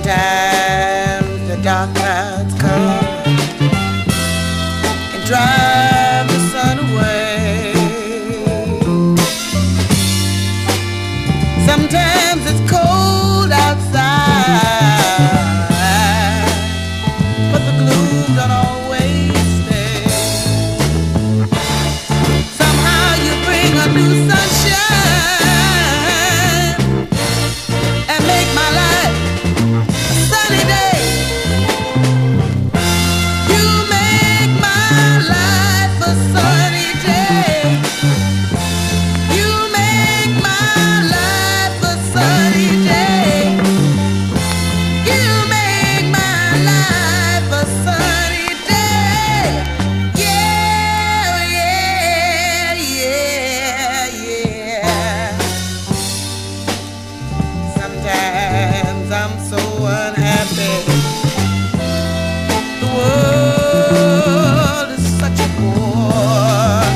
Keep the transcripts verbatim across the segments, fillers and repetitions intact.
Sometimes the dark clouds come and drive the sun away. Sometimes it's cold outside, but the gloom don't always stay. Somehow you bring a new sunshine and make my life a sunny day. You make my life a sunny day. You make my life a sunny day. You make my life a sunny day. Yeah, yeah, yeah, yeah. Sometimes I'm so unhappy. The world is such a bore.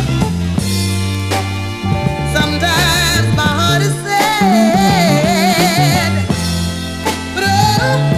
Sometimes my heart is sad, but oh,